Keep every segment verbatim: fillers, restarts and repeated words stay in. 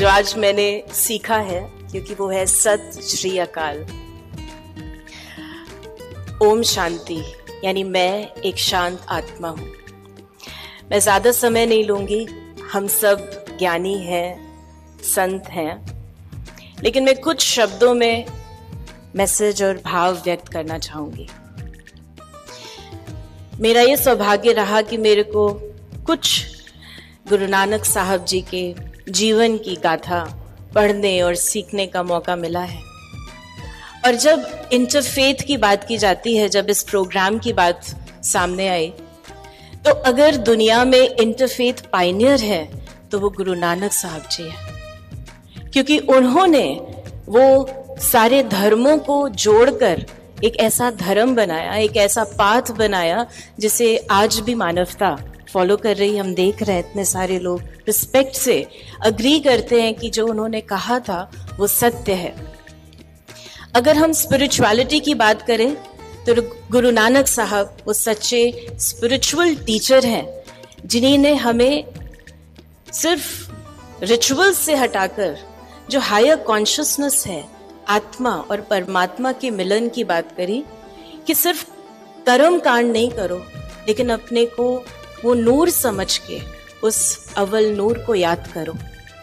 आज मैंने सीखा है, क्योंकि वो है सत श्री अकाल। ओम शांति, यानी मैं एक शांत आत्मा हूँ। मैं ज्यादा समय नहीं लूंगी, हम सब ज्ञानी हैं, संत हैं, लेकिन मैं कुछ शब्दों में मैसेज और भाव व्यक्त करना चाहूंगी। मेरा ये सौभाग्य रहा कि मेरे को कुछ गुरु नानक साहब जी के जीवन की गाथा पढ़ने और सीखने का मौका मिला है। और जब इंटरफेथ की बात की जाती है, जब इस प्रोग्राम की बात सामने आई, तो अगर दुनिया में इंटरफेथ पायनियर है तो वो गुरु नानक साहब जी हैं, क्योंकि उन्होंने वो सारे धर्मों को जोड़कर एक ऐसा धर्म बनाया, एक ऐसा पाथ बनाया जिसे आज भी मानवता फॉलो कर रही। हम देख रहे हैं इतने सारे लोग रिस्पेक्ट से अग्री करते हैं कि जो उन्होंने कहा था वो सत्य है। अगर हम स्पिरिचुअलिटी की बात करें तो गुरु नानक साहब वो सच्चे स्पिरिचुअल टीचर हैं, जिन्होंने हमें सिर्फ रिचुअल से हटाकर जो हायर कॉन्शियसनेस है, आत्मा और परमात्मा के मिलन की बात करी कि सिर्फ कर्म कांड नहीं करो, लेकिन अपने को वो नूर समझ के उस अव्वल नूर को याद करो।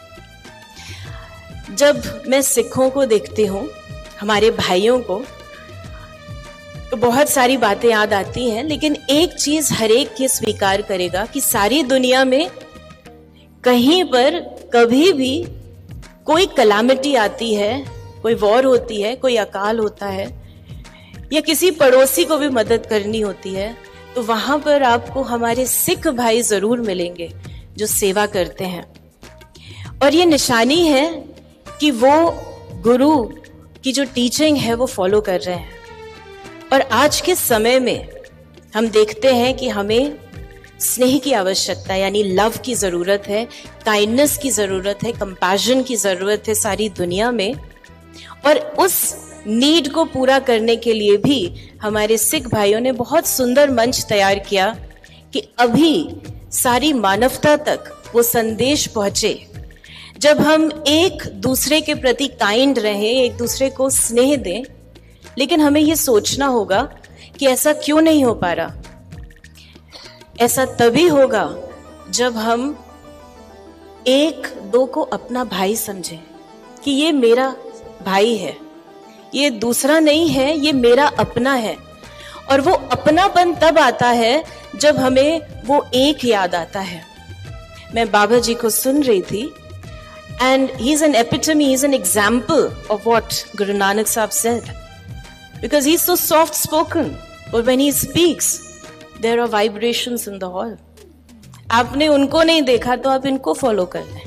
जब मैं सिखों को देखती हूँ, हमारे भाइयों को, तो बहुत सारी बातें याद आती हैं, लेकिन एक चीज हर एक ये स्वीकार करेगा कि सारी दुनिया में कहीं पर कभी भी कोई कलामिटी आती है, कोई वॉर होती है, कोई अकाल होता है, या किसी पड़ोसी को भी मदद करनी होती है, तो वहां पर आपको हमारे सिख भाई जरूर मिलेंगे जो सेवा करते हैं। और ये निशानी है कि वो गुरु की जो टीचिंग है वो फॉलो कर रहे हैं। और आज के समय में हम देखते हैं कि हमें स्नेह की आवश्यकता, यानी लव की जरूरत है, काइंडनेस की जरूरत है, कंपैशन की जरूरत है सारी दुनिया में। और उस नीड को पूरा करने के लिए भी हमारे सिख भाइयों ने बहुत सुंदर मंच तैयार किया कि अभी सारी मानवता तक वो संदेश पहुंचे। जब हम एक दूसरे के प्रति काइंड रहें, एक दूसरे को स्नेह दें, लेकिन हमें ये सोचना होगा कि ऐसा क्यों नहीं हो पा रहा। ऐसा तभी होगा जब हम एक दो को अपना भाई समझें कि ये मेरा भाई है, ये दूसरा नहीं है, ये मेरा अपना है। और वो अपनापन तब आता है जब हमें वो एक याद आता है। मैं बाबा जी को सुन रही थी, and he is an epitome, he is an example of what Guru Nanak Sahab said, because he is so soft spoken, और when he speaks there are vibrations in the hall. आपने उनको नहीं देखा तो आप इनको फॉलो कर लें।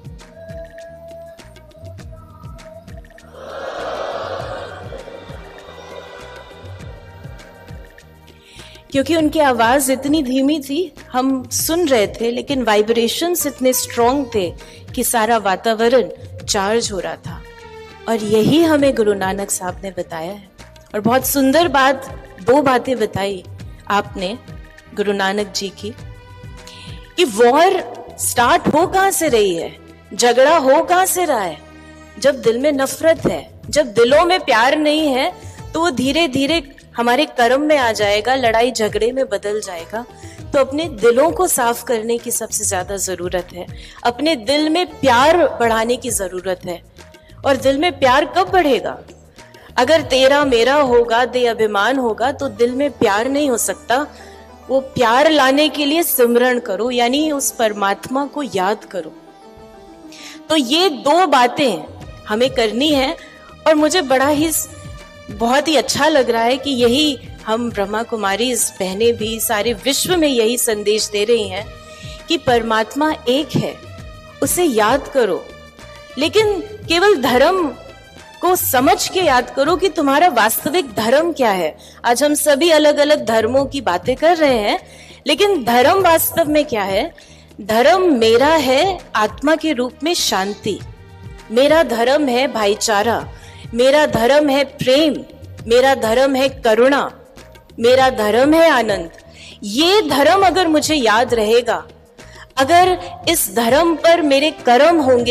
क्योंकि उनकी आवाज इतनी धीमी थी, हम सुन रहे थे, लेकिन वाइब्रेशंस इतने स्ट्रॉन्ग थे कि सारा वातावरण चार्ज हो रहा था। और यही हमें गुरु नानक साहब ने बताया है। और बहुत सुंदर बात, दो बातें बताई आपने गुरु नानक जी की, कि वॉर स्टार्ट हो कहां से रही है, झगड़ा हो कहां से रहा है। जब दिल में नफरत है, जब दिलों में प्यार नहीं है, तो वो धीरे धीरे हमारे कर्म में आ जाएगा, लड़ाई झगड़े में बदल जाएगा। तो अपने दिलों को साफ करने की सबसे ज्यादा जरूरत है, अपने दिल में प्यार बढ़ाने की जरूरत है। और दिल में प्यार कब बढ़ेगा? अगर तेरा मेरा होगा, दे अभिमान होगा, तो दिल में प्यार नहीं हो सकता। वो प्यार लाने के लिए सिमरन करो, यानी उस परमात्मा को याद करो। तो ये दो बातें हमें करनी है। और मुझे बड़ा ही बहुत ही अच्छा लग रहा है कि यही हम ब्रह्मा कुमारी इस बहनें भी सारे विश्व में यही संदेश दे रही हैं कि परमात्मा एक है, उसे याद करो। लेकिन केवल धर्म को समझ के याद करो कि तुम्हारा वास्तविक धर्म क्या है। आज हम सभी अलग अलग धर्मों की बातें कर रहे हैं, लेकिन धर्म वास्तव में क्या है? धर्म मेरा है आत्मा के रूप में शांति, मेरा धर्म है भाईचारा, मेरा धर्म है प्रेम, मेरा धर्म है करुणा, मेरा धर्म है आनंद। ये धर्म अगर मुझे याद रहेगा, अगर इस धर्म पर मेरे कर्म होंगे,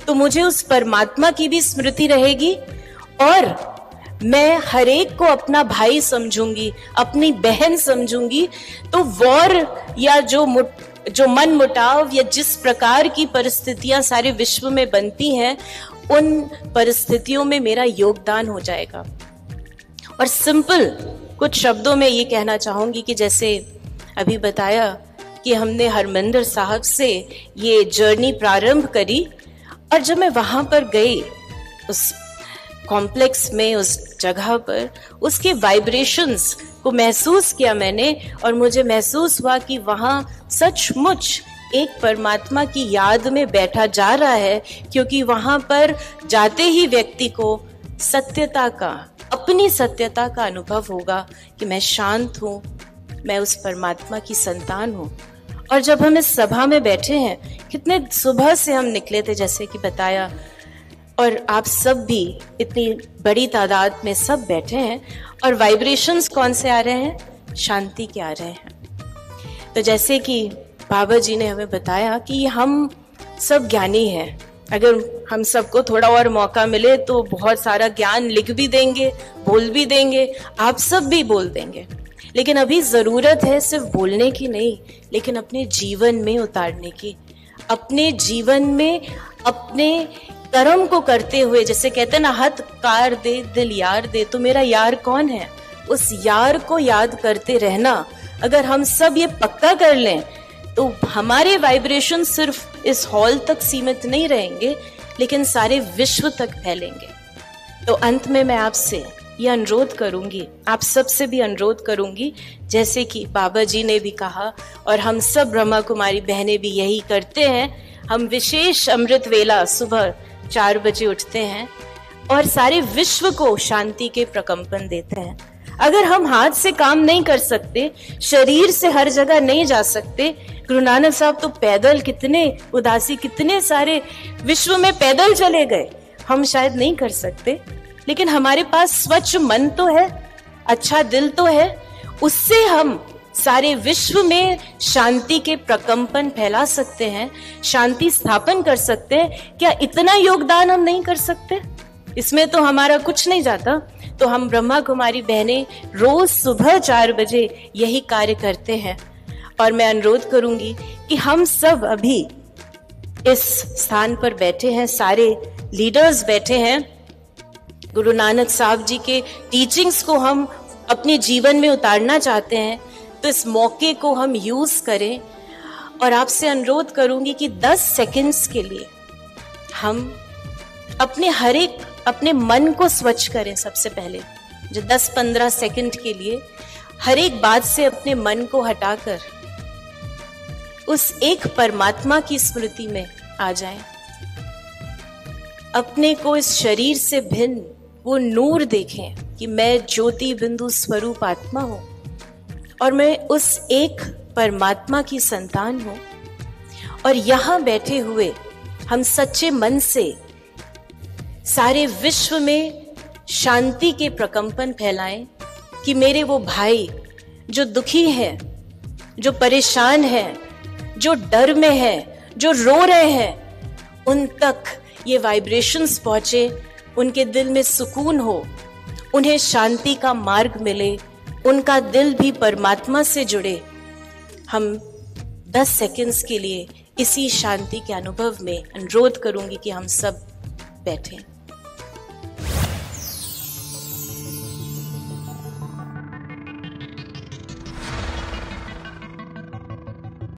तो मुझे उस परमात्मा की भी स्मृति रहेगी और मैं हर एक को अपना भाई समझूंगी, अपनी बहन समझूंगी। तो वॉर या जो मुट, जो मन मुटाव या जिस प्रकार की परिस्थितियां सारे विश्व में बनती हैं, उन परिस्थितियों में मेरा योगदान हो जाएगा। और सिंपल कुछ शब्दों में ये कहना चाहूंगी कि जैसे अभी बताया कि हमने हरमंदिर साहब से ये जर्नी प्रारंभ करी, और जब मैं वहां पर गई उस कॉम्प्लेक्स में, उस जगह पर, उसके वाइब्रेशंस को महसूस किया मैंने, और मुझे महसूस हुआ कि वहां सचमुच एक परमात्मा की याद में बैठा जा रहा है, क्योंकि वहां पर जाते ही व्यक्ति को सत्यता का, अपनी सत्यता का अनुभव होगा कि मैं शांत हूं, मैं उस परमात्मा की संतान हूं। और जब हम इस सभा में बैठे हैं, कितने सुबह से हम निकले थे जैसे कि बताया, और आप सब भी इतनी बड़ी तादाद में सब बैठे हैं, और वाइब्रेशंस कौन से आ रहे हैं? शांति के आ रहे हैं। तो जैसे कि बाबा जी ने हमें बताया कि हम सब ज्ञानी हैं, अगर हम सबको थोड़ा और मौका मिले तो बहुत सारा ज्ञान लिख भी देंगे, बोल भी देंगे, आप सब भी बोल देंगे। लेकिन अभी जरूरत है सिर्फ बोलने की नहीं, लेकिन अपने जीवन में उतारने की, अपने जीवन में अपने कर्म को करते हुए, जैसे कहते हैं ना, हथ कार दे दिल यार दे। तो मेरा यार कौन है? उस यार को याद करते रहना। अगर हम सब ये पक्का कर लें तो हमारे वाइब्रेशन सिर्फ इस हॉल तक सीमित नहीं रहेंगे, लेकिन सारे विश्व तक फैलेंगे। तो अंत में मैं आपसे ये अनुरोध करूंगी, आप सबसे भी अनुरोध करूंगी, जैसे कि बाबा जी ने भी कहा और हम सब ब्रह्मा कुमारी बहनें भी यही करते हैं। हम विशेष अमृत वेला सुबह चार बजे उठते हैं और सारे विश्व को शांति के प्रकंपन देते हैं। अगर हम हाथ से काम नहीं कर सकते, शरीर से हर जगह नहीं जा सकते, गुरु नानक साहब तो पैदल, कितने उदासी, कितने सारे विश्व में पैदल चले गए, हम शायद नहीं कर सकते। लेकिन हमारे पास स्वच्छ मन तो है, अच्छा दिल तो है, उससे हम सारे विश्व में शांति के प्रकंपन फैला सकते हैं, शांति स्थापन कर सकते हैं। क्या इतना योगदान हम नहीं कर सकते? इसमें तो हमारा कुछ नहीं जाता। तो हम ब्रह्मा कुमारी बहनें रोज सुबह चार बजे यही कार्य करते हैं। और मैं अनुरोध करूंगी कि हम सब अभी इस स्थान पर बैठे हैं, सारे लीडर्स बैठे हैं, गुरु नानक साहब जी के टीचिंग्स को हम अपने जीवन में उतारना चाहते हैं, तो इस मौके को हम यूज करें। और आपसे अनुरोध करूंगी कि दस सेकंड्स के लिए हम अपने हर एक अपने मन को स्वच्छ करें। सबसे पहले जो दस पंद्रह सेकंड के लिए हर एक बात से अपने मन को हटाकर उस एक परमात्मा की स्मृति में आ जाएं। अपने को इस शरीर से भिन्न वो नूर देखें कि मैं ज्योति बिंदु स्वरूप आत्मा हूं और मैं उस एक परमात्मा की संतान हूं। और यहां बैठे हुए हम सच्चे मन से सारे विश्व में शांति के प्रकंपन फैलाएं कि मेरे वो भाई जो दुखी हैं, जो परेशान हैं, जो डर में हैं, जो रो रहे हैं, उन तक ये वाइब्रेशंस पहुंचे, उनके दिल में सुकून हो, उन्हें शांति का मार्ग मिले, उनका दिल भी परमात्मा से जुड़े। हम दस सेकंड्स के लिए इसी शांति के अनुभव में अनुरोध करूंगी कि हम सब बैठें।